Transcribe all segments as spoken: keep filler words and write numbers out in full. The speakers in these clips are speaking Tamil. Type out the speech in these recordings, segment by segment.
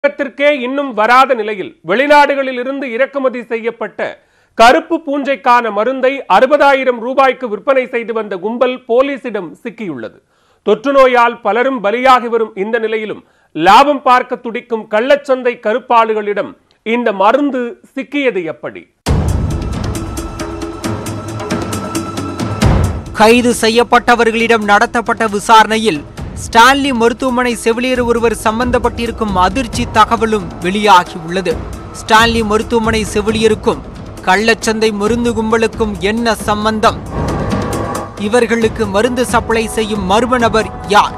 தமிழகத்திற்கே இன்னும் வராத நிலையில் வெளிநாடுகளில் இருந்து இறக்குமதி செய்யப்பட்ட கருப்பு பூஞ்சைக்கான மருந்தை அறுபதாயிரம் ரூபாய்க்கு விற்பனை செய்து வந்த கும்பல் போலீசிடம் சிக்கியுள்ளது. தொற்று நோயால் பலரும் பலியாகி வரும் இந்த நிலையிலும் லாபம் பார்க்க துடிக்கும் கள்ளச்சந்தை கருப்பாளுகளிடம் இந்த மருந்து சிக்கியது எப்படி? கைது செய்யப்பட்டவர்களிடம் நடத்தப்பட்ட விசாரணையில் ஸ்டான்லி மருத்துவமனை செவிலியர் ஒருவர் சம்பந்தப்பட்டிருக்கும் அதிர்ச்சி தகவலும் வெளியாகியுள்ளது. ஸ்டான்லி மருத்துவமனை செவிலியருக்கும் கள்ளச்சந்தை மருந்து கும்பலுக்கும் என்ன சம்பந்தம்? இவர்களுக்கு மருந்து சப்ளை செய்யும் மர்ம நபர் யார்?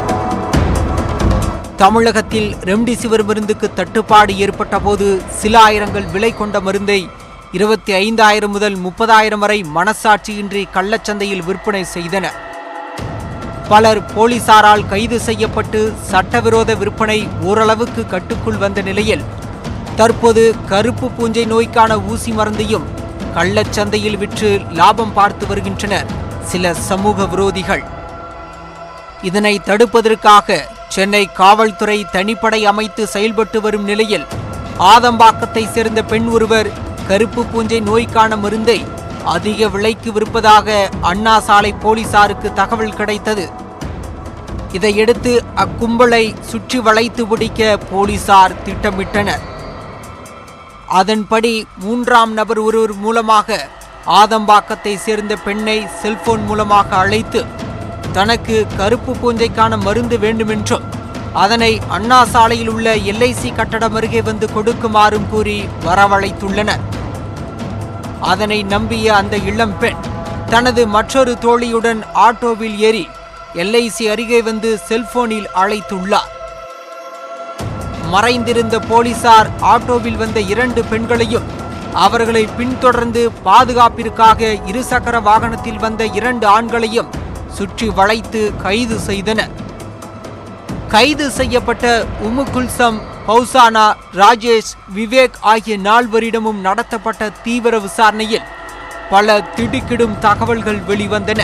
தமிழகத்தில் ரெம்டிசிவர் மருந்துக்கு தட்டுப்பாடு ஏற்பட்ட போது சில ஆயிரங்கள் விலை கொண்ட மருந்தை இருபத்தி ஐந்தாயிரம் முதல் முப்பதாயிரம் வரை மனசாட்சியின்றி கள்ளச்சந்தையில் விற்பனை செய்தனர். பலர் போலீசாரால் கைது செய்யப்பட்டு சட்டவிரோத விற்பனை ஓரளவுக்கு கட்டுக்குள் வந்த நிலையில் தற்போது கருப்பு பூஞ்சை நோய்க்கான ஊசி மருந்தையும் கள்ளச்சந்தையில் விற்று லாபம் பார்த்து வருகின்றனர் சில சமூக விரோதிகள். இதனை தடுப்பதற்காக சென்னை காவல்துறை தனிப்படை அமைத்து செயல்பட்டு வரும் நிலையில் ஆதம்பாக்கத்தை சேர்ந்த பெண் ஒருவர் கருப்பு பூஞ்சை நோய்க்கான மருந்தை அதிக விலைக்கு விற்பதாக அண்ணா சாலை போலீசாருக்கு தகவல் கிடைத்தது. இதையடுத்து அக்கும்பலை சுற்றி வளைத்து பிடிக்க போலீசார் திட்டமிட்டனர். அதன்படி மூன்றாம் நபர் ஒருவர் மூலமாக ஆதம்பாக்கத்தை சேர்ந்த பெண்ணை செல்போன் மூலமாக அழைத்து தனக்கு கருப்பு பூஞ்சைக்கான மருந்து வேண்டுமென்றும் அதனை அண்ணா சாலையில் உள்ள எல்ஐசி கட்டடம் அருகே வந்து கொடுக்குமாறும் கூறி வரவழைத்துள்ளனர். அதனை நம்பிய அந்த இளம் பெண் தனது மற்றொரு தோழியுடன் ஆட்டோவில் ஏறி எல்ஐசி அருகே வந்து செல்போனில் அழைத்துள்ளார். மறைந்திருந்த போலீசார் ஆட்டோவில் வந்த இரண்டு பெண்களையும் அவர்களை பின்தொடர்ந்து பாதுகாப்பிற்காக இருசக்கர வாகனத்தில் வந்த இரண்டு ஆண்களையும் சுற்றி வளைத்து கைது செய்தனர். கைது செய்யப்பட்ட உம்மு குல்சம், பௌசானா, ராஜேஷ், விவேக் ஆகிய நால்வரிடமும் நடத்தப்பட்ட தீவிர விசாரணையில் பல திடுக்கிடும் தகவல்கள் வெளிவந்தன.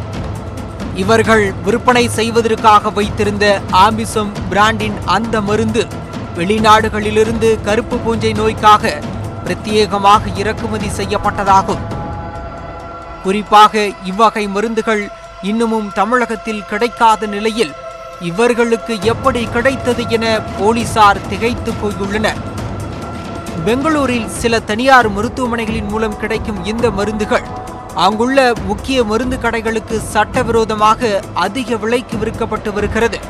இவர்கள் விற்பனை செய்வதற்காக வைத்திருந்த ஆம்பிசம் பிராண்டின் அந்த மருந்து வெளிநாடுகளிலிருந்து கருப்பு பூஞ்சை நோய்க்காக பிரத்யேகமாக இறக்குமதி செய்யப்பட்டதாகும். குறிப்பாக இவ்வகை மருந்துகள் இன்னமும் தமிழகத்தில் கிடைக்காத நிலையில் இவர்களுக்கு எப்படி கிடைத்தது என போலீசார் திகைத்து போயுள்ளனர். பெங்களூரில் சில தனியார் மருத்துவமனைகளின் மூலம் கிடைக்கும் இந்த மருந்துகள் அங்குள்ள முக்கிய மருந்து கடைகளுக்கு சட்டவிரோதமாக அதிக விலைக்கு விற்கப்பட்டு வருகிறது.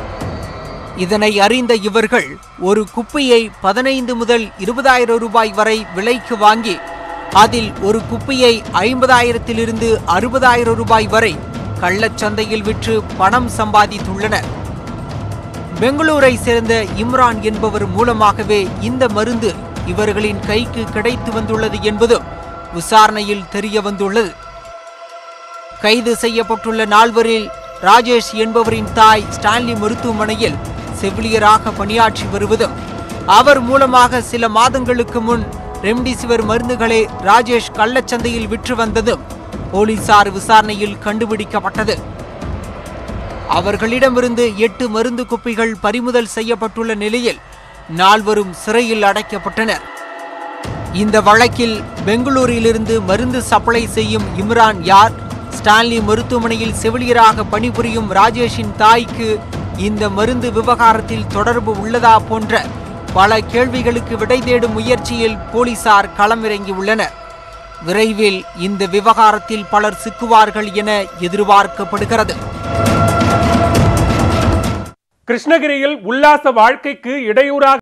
இதனை அறிந்த இவர்கள் ஒரு குப்பியை பதினைந்து முதல் இருபதாயிரம் ரூபாய் வரை விலைக்கு வாங்கி அதில் ஒரு குப்பியை ஐம்பதாயிரத்திலிருந்து அறுபதாயிரம் ரூபாய் வரை கள்ளச்சந்தையில் விற்று பணம் சம்பாதித்துள்ளனர். பெங்களூரை சேர்ந்த இம்ரான் என்பவர் மூலமாகவே இந்த மருந்து இவர்களின் கைக்கு கிடைத்து வந்துள்ளது என்பதும் விசாரணையில் தெரிய வந்துள்ளது. கைது செய்யப்பட்டுள்ள நால்வரில் ராஜேஷ் என்பவரின் தாய் ஸ்டான்லி மருத்துவமனையில் செவிலியராக பணியாற்றி வருவதும் அவர் மூலமாக சில மாதங்களுக்கு முன் ரெம்டிசிவர் மருந்துகளை ராஜேஷ் கள்ளச்சந்தையில் விற்று வந்ததும் போலீசார் விசாரணையில் கண்டுபிடிக்கப்பட்டது. அவர்களிடமிருந்து எட்டு மருந்து குப்பிகள் பறிமுதல் செய்யப்பட்டுள்ள நிலையில் நால்வரும் சிறையில் அடைக்கப்பட்டனர். இந்த வழக்கில் பெங்களூரிலிருந்து மருந்து சப்ளை செய்யும் இம்ரான் யார்? ஸ்டான்லி மருத்துவமனையில் செவிலியராக பணிபுரியும் ராஜேஷின் தாய்க்கு இந்த மருந்து விவகாரத்தில் தொடர்பு உள்ளதா போன்ற பல கேள்விகளுக்கு விடை தேடும் முயற்சியில் போலீசார் களமிறங்கியுள்ளனர். விரைவில் இந்த விவகாரத்தில் பலர் சிக்குவார்கள் என எதிர்பார்க்கப்படுகிறது. கிருஷ்ணகிரியில் உல்லாச வாழ்க்கைக்கு இடையூறாக